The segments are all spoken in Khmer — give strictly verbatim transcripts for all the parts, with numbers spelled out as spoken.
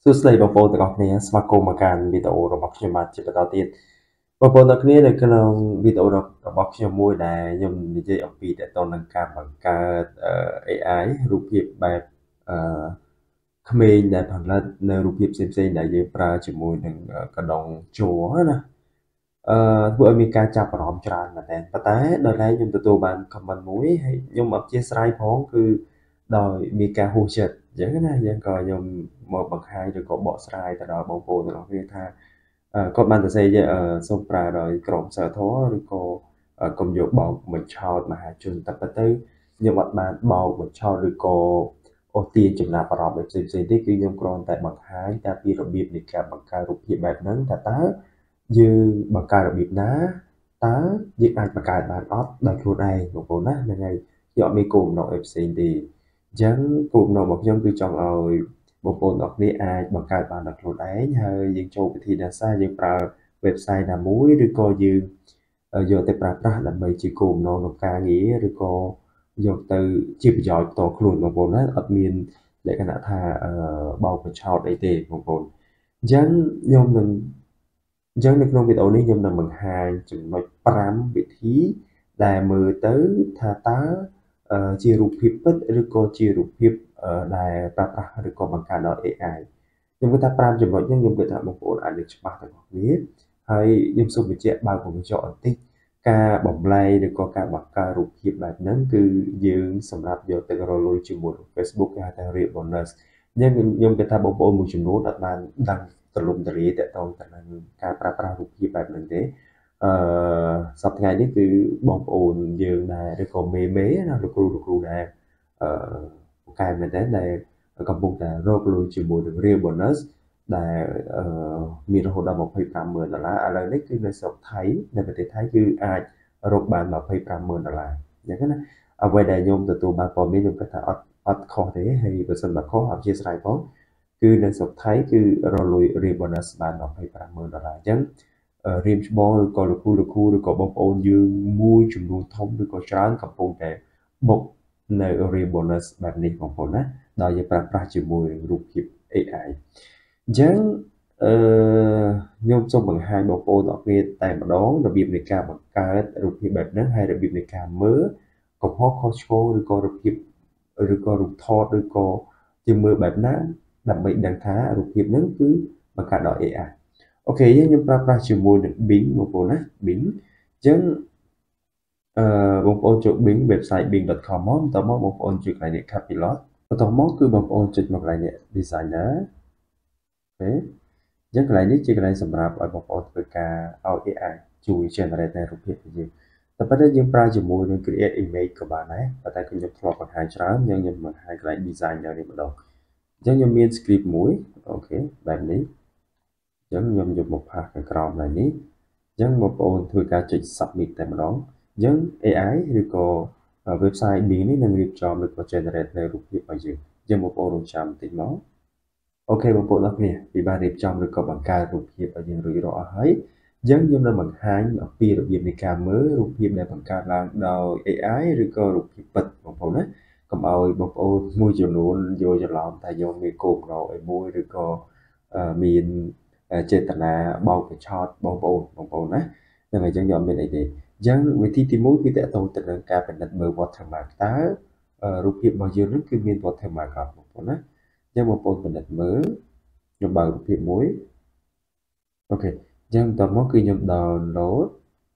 សួស្តីបងប្អូនទាំងអស់គ្នាស្វាគមន៍មកកាន់វីដេអូរបស់ខ្ញុំបាទជាបន្តទៀតបងប្អូនទាំងគ្នានៅក្នុងវីដេអូរបស់ខ្ញុំមួយដែលខ្ញុំនិយាយអំពីតទៅនឹងការបង្កើត เอ ไอ រូបភាពបែបអឺក្មេងដែលផលិតនៅរូបភាពផ្សេងៗដែលយើងប្រើជាមួយនឹងកណ្ដុងជ័រណាអឺធ្វើឲ្យមានការចាប់អារម្មណ៍ច្រើនមែនតើប៉ុន្តែដល់ឡែកខ្ញុំទទួលបាន comment មួយហើយខ្ញុំអត់ជាស្រ័យផងគឺដោយមានការហួសចិត្តអញ្ចឹងណាយើងក៏ខ្ញុំមកបង្ហាញឬក៏បកស្រាយទៅដល់បងប្អូនទាំងអស់គ្នាថាគាត់បានសរសេរសូមប្រើដោយក្រមសីលធម៌ឬក៏កុំយកបោកបញ្ឆោតមហាជនតែប៉ុន្តែខ្ញុំអត់បានបោកបញ្ឆោតឬក៏អូសទាញចំណាប់អារម្មណ៍ផ្សេងៗទេគឺខ្ញុំគ្រាន់តែបង្ហាញតែពីរបៀបនៃការបង្កើតរូបភាពបែបហ្នឹងថាតើយើងបង្កើតរបៀបណាតើយើងអាចបង្កើតបានអត់ដោយខ្លួនឯងបងប្អូនណាហ្នឹងហើយខ្ញុំអត់មានគោលបំណងអីផ្សេងទេអញ្ចឹងគោលបំណងរបស់ខ្ញុំគឺចង់ឲ្យបងប្អូនទាំងអស់គ្នាអាចបង្កើតបានដោយខ្លួនឯងហើយយើងចូលវិធីសាស្ត្រយើងប្រើ website ណាមួយឬក៏យើងយកទៅប្រើប្រាស់ដើម្បីជាគោលបំណងក្នុងការងារឬក៏យកទៅជាប្រយោជន៍ផ្ទាល់ខ្លួនបងប្អូនណាអត់មានលក្ខណៈថាបោកបញ្ឆោតអីទេបងប្អូនអញ្ចឹងខ្ញុំនឹងអញ្ចឹងនៅក្នុងវីដេអូនេះខ្ញុំនឹងបង្ហាញចំណុចប្រាំវិធីដែលមើលទៅថាតើជារូបភាពពិតឬក៏ជារូបភាពដែលប្រើប្រាស់ឬក៏បង្កើតដោយ เอ ไอ ខ្ញុំគិតថាប្រាំចំណុចហ្នឹងខ្ញុំគិតថាបងប្អូនអាចនឹងច្បាស់ទាំងអស់គ្នាហើយខ្ញុំសូមបញ្ជាក់បើកបញ្ចក់បន្តិចការបំលែងឬក៏ការបង្កើតរូបភាពបែបហ្នឹងគឺយើងសម្រាប់យកទៅរលួយជាមួយ Facebook គេហៅថា real bonus អញ្ចឹងខ្ញុំគិតថាបងប្អូនមួយចំនួនអត់បានដឹងទលំទលាយទាក់ទងទៅនឹងការប្រើប្រាស់រូបភាពបែបហ្នឹងទេអឺសប្តាហ៍ថ្ងៃនេះគឺបងប្អូនយើងដែរឬក៏មេមេណាលោកគ្រូលោកគ្រូដែរអឺពូកែមែនតើដែលកំពុងតែរកលុយជាមួយនឹង real bonus ដែលមានរហូតដល់ยี่สิบห้าหมื่นដុល្លារឥឡូវនេះគឺនៅស្រុកថៃនៅប្រទេសថៃគឺអាចរកបានยี่สิบห้าหมื่นដុល្លារអញ្ចឹងណាអ្វីដែលខ្ញុំទទួលបានព័ត៌មានខ្ញុំគិតថាអត់អត់ខុសទេហើយបើសិនបើខុសអធិស្ឋានផងគឺនៅស្រុកថៃគឺរលួយ real bonus បានยี่สิบห้าหมื่นដុល្លារអញ្ចឹងរៀមច្បងឬក៏លោកគ្រូលោកគ្រូឬក៏បងប្អូនយើងមួយចំនួនធំឬក៏ច្រើនកំពុងតែបុកនៅ real bonus បែបនេះបងប្អូនណាដោយយើងប្រើប្រាស់ជាមួយរូបភាព เอ ไอ អញ្ចឹងអឺខ្ញុំសូមបង្ហាញបងប្អូនទាំងអស់គ្នាតែម្ដងរបៀបនៃការបង្កើតរូបភាពបែបហ្នឹងហើយរបៀបនៃការមើលកំហុសខុសឆ្គងឬក៏រូបភាពឬក៏រូបថតឬក៏យើងមើលបែបណាដើម្បីដឹងថារូបភាពហ្នឹងគឺបង្កើតដោយ เอ ไอ អូខេយើងខ្ញុំប្រើប្រាស់ជាមួយនឹង Bing បងប្អូនណា Bing អញ្ចឹងអឺបងប្អូនចូល Bing website bing dot com មកបន្តមកបងប្អូនជួយកន្លែងនេះ Copilot បន្តមកគឺបងប្អូនចុចមកកន្លែងនេះ Designer អូខេអញ្ចឹងកន្លែងនេះជាកន្លែងសម្រាប់ឲ្យបងប្អូនធ្វើការឲ្យ เอ ไอ ជួយ generate រូបភាពឲ្យយើងតែប៉ុន្តែយើងប្រើជាមួយនឹង create image ក៏បានដែរប៉ុន្តែខ្ញុំធ្លាប់បង្ហាញច្រើនអញ្ចឹងខ្ញុំបង្ហាញកន្លែង designer នេះម្ដងអញ្ចឹងខ្ញុំមាន script មួយអូខេបែបនេះអញ្ចឹងខ្ញុំយកមកផាសខាងក្រោមឡើងនេះអញ្ចឹងបងប្អូនធ្វើការចុច submit តែម្ដងអញ្ចឹង เอ ไอ ឬក៏ website Bing នេះនឹងរៀបចំឬក៏ generate នៅរូបភាពឲ្យយើងអញ្ចឹងបងប្អូនរងចាំបន្តិចមកអូខេបងប្អូនអរគ្នាពីបានរៀបចំឬក៏បង្កើតរូបភាពឲ្យយើងរួចរាល់អស់ហើយអញ្ចឹងខ្ញុំនឹងបង្ហាញអំពីរបៀបនៃការមើលរូបភាពដែលបង្កើតឡើងដោយ เอ ไอ ឬក៏រូបភាពពិតបងប្អូនណាកុំឲ្យបងប្អូនមួយចំនួនយល់ច្រឡំថាយើងមានគោលបំណងអីមួយឬក៏មានចេតនាបោកបញ្ឆោតបងប្អូនបងប្អូនណាហ្នឹងហើយអញ្ចឹងខ្ញុំអត់មានអីទេអញ្ចឹងវិធីទីមួយគឺតកតងទៅនឹងការពិនិត្យមើល watermark តើរូបភាពរបស់យើងនឹងគឺមាន watermark អត់បងប្អូនណាអញ្ចឹងបងប្អូនពិនិត្យមើលខ្ញុំបើករូបភាពមួយអូខេអញ្ចឹងបន្តមកគឺខ្ញុំ download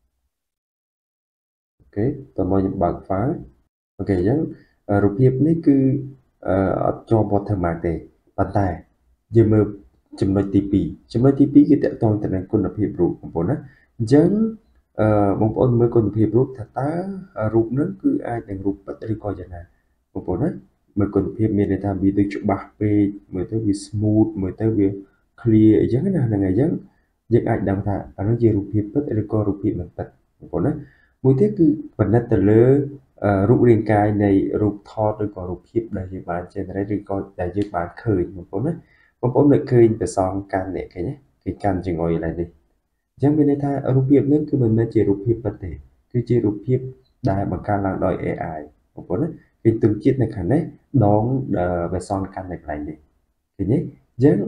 អូខេបន្តមកខ្ញុំបើក file អូខេអញ្ចឹងរូបភាពនេះគឺអត់ជាប់ watermark ទេប៉ុន្តែយើងមើលចំណុចទីពីរចំណុចទីពីរគឺតកតងទៅនឹងគុណភាពរូបបងប្អូនណាអញ្ចឹងអឺបងប្អូនមើលគុណភាពរូបថាតើរូបហ្នឹងគឺអាចនឹងរូបពិតឬក៏យ៉ាងណាបងប្អូនណាមើលគុណភាពមានន័យថាវាទៅច្បាស់ពេកមើលទៅវា smooth មើលទៅវា clear អញ្ចឹងណាហ្នឹងហើយអញ្ចឹងយើងអាចដឹងថាអានោះជារូបភាពពិតឬក៏រូបភាពមិនពិតបងប្អូនណាមួយទៀតគឺពិនិត្យទៅលើរូបរាងកាយនៃរូបថតឬក៏រូបភាពដែលយើងបាន generate ឬក៏ដែលយើងបានឃើញបងប្អូនណាបងប្អូននឹកឃើញប្រសងកាន់នេះឃើញទេគេកាន់ចង្អុយឡើងនេះអញ្ចឹងមានន័យថារូបភាពនេះគឺមិនមែនជារូបភាពពិតទេគឺជារូបភាពដែលបង្កើតឡើងដោយ เอ ไอ បងប្អូនណាគេ ទង់ជាតិនៅខាងនេះដងប្រសងកាន់នៅកន្លែងនេះឃើញទេអញ្ចឹង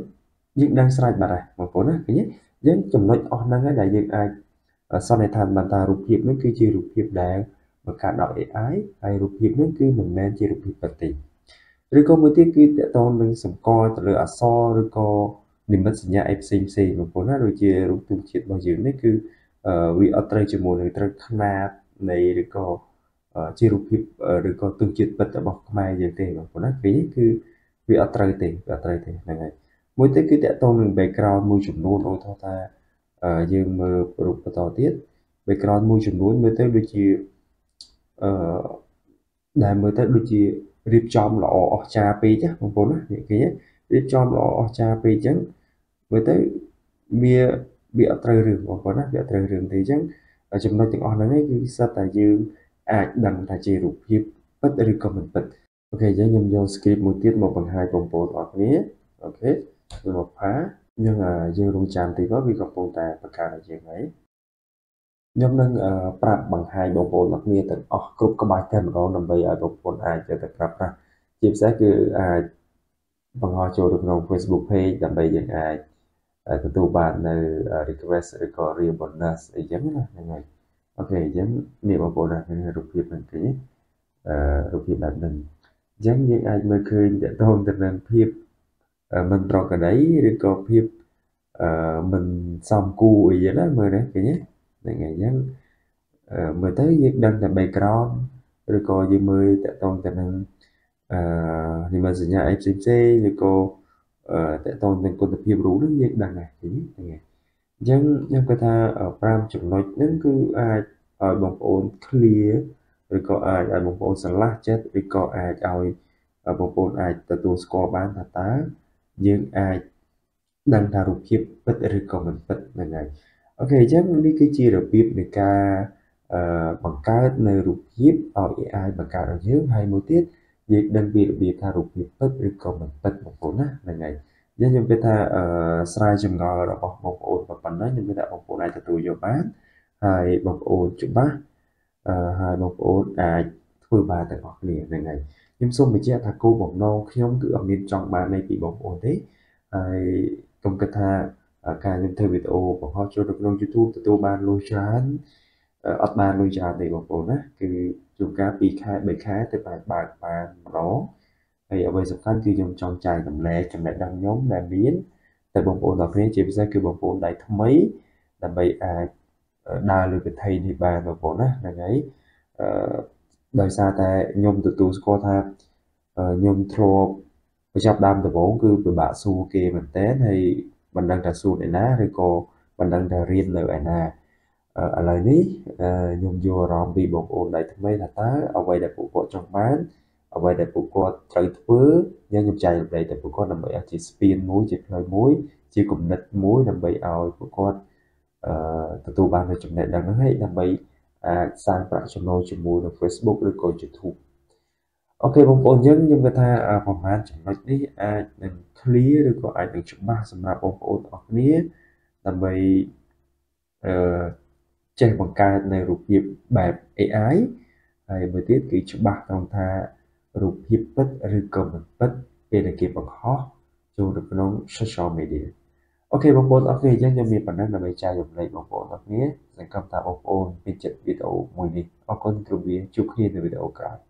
យើងដឹងស្រេចបាត់ហើយបងប្អូនណាឃើញទេយើងចំណុចអស់ហ្នឹងហើយដែលយើងអាចសន្និដ្ឋានបានថារូបភាពហ្នឹងគឺជារូបភាពដែលបង្កើតដោយ เอ ไอ ហើយរូបភាពហ្នឹងគឺមិនមែនជារូបភាពពិតទេឬក៏មួយទៀតគឺតកតងនឹងសម្គាល់ទៅលើអក្សរឬក៏និមិត្តសញ្ញាអីផ្សេងផ្សេងបងប្អូនណាដូចជារូបទង់ជាតិរបស់យើងនេះគឺវាអត់ត្រូវជាមួយនឹងត្រូវຂະຫນាតនៃឬក៏ជារូបភាពឬក៏ទង់ជាតិពិតរបស់ខ្មែរយើងទេបងប្អូនណាគឺគឺវាអត់ត្រូវទេវាអត់ត្រូវទេហ្នឹងហើយមួយទៀតគឺតកតងនឹង background មួយចំនួនឧទាហរណ៍ថាយើងមើលរូបបន្តទៀត background មួយចំនួនមើលទៅដូចជាអឺដែលមើលទៅដូចជារៀបចំល្អអស្ចារ្យពេកណាបងប្អូនណាឃើញទេរៀបចំល្អអស្ចារ្យពេកអញ្ចឹងមើលទៅវាវាអត់ត្រូវរឿងបងប្អូនណាវាអត់ត្រូវរឿងទេអញ្ចឹងចំណុចទាំងអស់ហ្នឹងឯងគឺសិតតែយើងអាចដឹងថាជារូបភាពពិតឬក៏មិនពិតអូខេអញ្ចឹងខ្ញុំយក script មួយទៀតមកបង្ហាញបងប្អូនអរគ្នាអូខេខ្ញុំមកផាយើងយើងរងចាំតិចមកវាកំពុងតែបង្កើតឲ្យយើងហើយខ្ញុំនឹងប្រាប់បង្ហាញបងប្អូនអរគ្នាទាំងអស់គ្រប់ក្បាច់តែម្ដងដើម្បីឲ្យបងប្អូនអាចទៅប្រើប្រាស់ជាពិសេសគឺអាចបង្ហោះចូលទៅក្នុង Facebook Page ដើម្បីយើងអាចទទួលបាននៅ request ឬក៏ real bonus អីចឹងណាហ្នឹងហើយអូខេអញ្ចឹងនេះបងប្អូនអាចឃើញរូបភាពហ្នឹងឃើញអឺរូបភាពបែបហ្នឹងអញ្ចឹងយើងអាចមើលឃើញតកតងទៅនឹងភាពមិនប្រក្រតីឬក៏ភាពអឺមិនសមគួរអីចឹងណាមើលណាឃើញទេហ្នឹងហើយអញ្ចឹងមើលទៅយើងដឹងតែ background ឬក៏យើងមើលតកតងទៅនឹងអឺនិមិត្តសញ្ញាអីផ្សេងផ្សេងឬក៏តកតងនឹងគុណភាពរូបហ្នឹងយើងដឹងហើយឃើញហ្នឹងហើយអញ្ចឹងខ្ញុំគាត់ថាប្រាំចំណុចហ្នឹងគឺអាចឲ្យបងប្អូន clear ឬក៏អាចឲ្យបងប្អូនស្រឡះចិត្តឬក៏អាចឲ្យបងប្អូនអាចទទួលស្គាល់បានថាតើយើងអាចដឹងថារូបភាពពិតឬក៏មិនពិតហ្នឹងហើយអូខេអញ្ចឹងនេះគឺជារបៀបនៃការបង្កើតនៅរូបភាពឲ្យ เอ ไอ បង្កើតឲ្យយើងហើយមួយទៀតយើងដឹងពីរបៀបថារូបភាពពិតឬក៏មិនពិតបងប្អូនណាហ្នឹងហើយយើងខ្ញុំគិតថាស្រាយចម្ងល់របស់បងប្អូនប៉ុណ្ណឹងខ្ញុំគិតថាបងប្អូនអាចទទួលយកបានហើយបងប្អូនច្បាស់ហើយបងប្អូនអាចធ្វើបានទាំងអស់គ្នាហ្នឹងហើយខ្ញុំសូមបញ្ជាក់ថាគោលបំណងខ្ញុំគឺអត់មានចង់បានអីពីបងប្អូនទេហើយកុំគិតថាការខ្ញុំធ្វើវីដេអូបង្ហោះចូលទៅក្នុង YouTube ទទួលបានលុយច្រើនអត់បានលុយច្រើនទេបងប្អូនណាគឺជួនកាលពីរខែបីខែទៅអាចបើកបានម្ដងហើយអ្វីសំខាន់គឺខ្ញុំចង់ចែករំលែកចំណេះដឹងខ្ញុំដែលមានតែបងប្អូនទាំងគ្នាជាពិសេសគឺបងប្អូនដៃថ្មីដើម្បីអាចដើរលើវិថីនេះបានបងប្អូនណាហ្នឹងហើយអឺដោយសារតែខ្ញុំទទួលស្គាល់ថាខ្ញុំធ្លាប់បញ្ចប់ដើមដំបូងគឺពិបាកសួរគេមែនតើហើយមិនដឹងថាសួរអ្នកណាឬក៏មិនដឹងថារៀននៅឯណាឥឡូវនេះខ្ញុំយកអារម្មណ៍ពីបងប្អូនដៃថ្មីថាតើអ្វីដែលពួកគាត់ចង់បានអ្វីដែលពួកគាត់ត្រូវធ្វើយើងខ្ញុំចែករំលែកទៅពួកគាត់ដើម្បីឲ្យជាស្ពានមួយជាផ្លូវមួយជាគំនិតមួយដើម្បីឲ្យពួកគាត់អឺទទួលបាននូវចំណេះដឹងហ្នឹងហើយដើម្បីអាចសាងប្រាក់ចំណូលជាមួយនៅ Facebook ឬក៏ YouTube អូខេបងប្អូនយើងខ្ញុំគិតថាប្រហែលចំណុចនេះអាចនឹង clear ឬក៏អាចនឹងច្បាស់សម្រាប់បងប្អូនទាំងអស់គ្នាដើម្បីអឺចេះបង្កើតនៅរូបភាពបែប เอ ไอ ហើយមួយទៀតគឺច្បាស់ត្រង់ថារូបភាពពិតឬក៏មិនពិតពេលដែលគេបង្ហោះចូលទៅក្នុង social media អូខេបងប្អូនអរគុណអញ្ចឹងខ្ញុំមានប៉ុណ្ណឹងដើម្បីចែករំលែកបងប្អូនអរគុណសង្ឃឹមថាបងប្អូនពេញចិត្តវីដេអូមួយនេះអរគុណគ្រប់វាជួបគ្នានៅវីដេអូក្រោយ